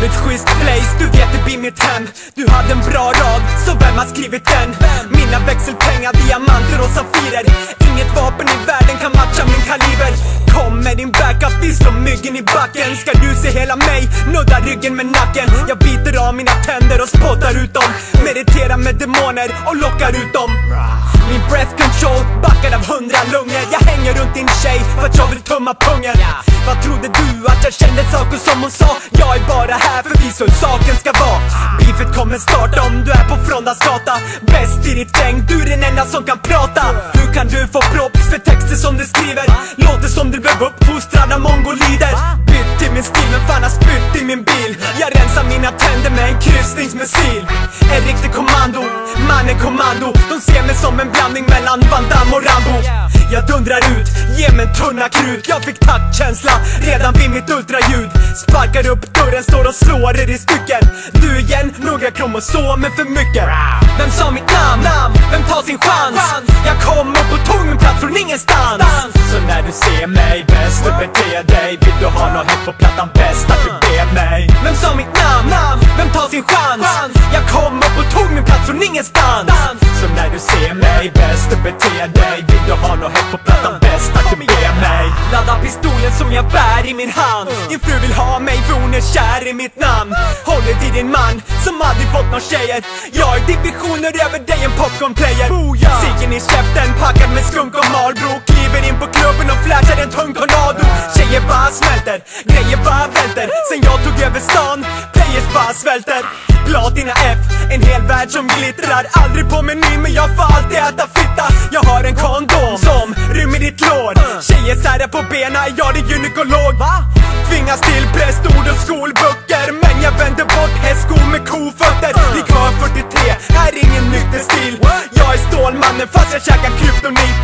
ett schysst place, du vet det blir mitt hem. Du hade en bra rad, så vem har skrivit den? Mina växelpengar, diamanter och safirer. Inget vapen i världen kan matcha min kaliber. Kom med din backup, vi slår myggen i backen. Ska du se hela mig, nudda ryggen med nacken. Jag biter av mina tänder och spottar ut dem. Mediterar med demoner och lockar ut dem. Min breath control backar av 100 lungor. Jag hänger runt din tjej för att jag vill tumma pungen. Vad trodde du att jag kände saker som hon sa? Jag är bara här för vi så saken ska vara. Beefet kommer starta om du är på Frondas gata. Bäst i ditt gäng, du är den enda som kan prata. Hur kan du få props för texter som du skriver? Låter som du blev uppfostrad av mongolider. Bytt till min stil, men fan har spytt i min bil. Jag rensar mina tänder med en kryssningsmissil. En riktig kommando, man är kommando. De ser mig som en blandning mellan Van Damme och Rambo. Jag dundrar ut, ge mig en tunna krut. Jag fick taktkänsla redan vid mitt ultraljud. Sparkar upp dörren, står och slår er i stycken. Du igen, några kromosomer för mycket. Vem sa mitt namn? Vem tar sin chans? Jag kom upp och tog min plats från ingenstans. Så när du ser mig bäst, du beter dig. Vill du ha något hett på plattan bäst, att du ber mig. Vem sa mitt namn? Vem tar sin chans? Jag kom upp och tog min plats från ingenstans. Så när du ser mig bäst, du beter dig. Vill du ha något hett på plattan bäst, att du ber mig. Ladda pistolen som jag bär i min hand. Din fru vill ha mig för hon är kär i mitt namn. Håller till din man som aldrig fått någon tjejer. Jag är divisioner över dig, en popcornplayer. Ciggen i käften, packad med skunk och Marlboro. Kliver in på klubben och flashar en tung tornado. Tjejer bara smälter, grejer bara välter. Sen jag tog över stan, players bara svälter. Platina F, en hel värld som glittrar. Aldrig på menyn men jag får alltid äta fitta. Jag har en kondom som rymmer ditt lår. Tjejer särar på bena, jag är gynekolog. Tvingas till prästord och skolböcker. Men jag vänder bort hästskor med kofötter. Likör 43, är ingen nykter stil. Jag är stålmannen fast jag käkar kryptonit.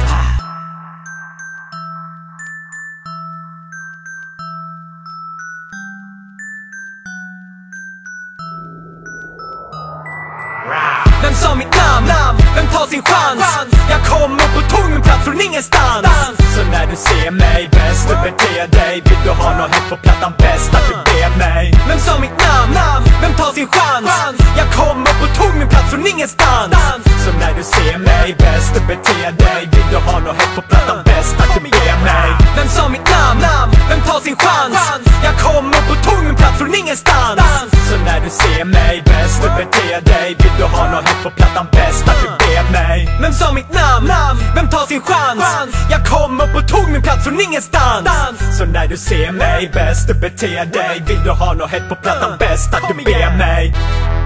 Vem sa mitt namn? Vem tar sin chans? Jag kom upp och tog min plats från ingenstans. Så när du ser mig bäst, du beter dig. Vill du ha något hett på plattan bäst, att du ber mig. Vem sa mitt namn? Vem tar sin chans? Jag kom upp och tog min plats från ingenstans. Så när du ser mig bäst, du beter dig. Vill du ha något hett på plattan bäst, att du ber mig. Vem sa mitt namn? Vem tar sin chans? Jag kom upp och tog min plats från ingenstans. Så när du ser mig bäst, du beter dig. Vill du ha något hett på plattan bäst, att du ber mig. Vem sa mitt namn? Vem tar sin chans? Jag kom upp och tog min plats från ingenstans. Så när du ser mig bäst, du beter dig. Vill du ha något hett på plattan bäst, att du ber mig.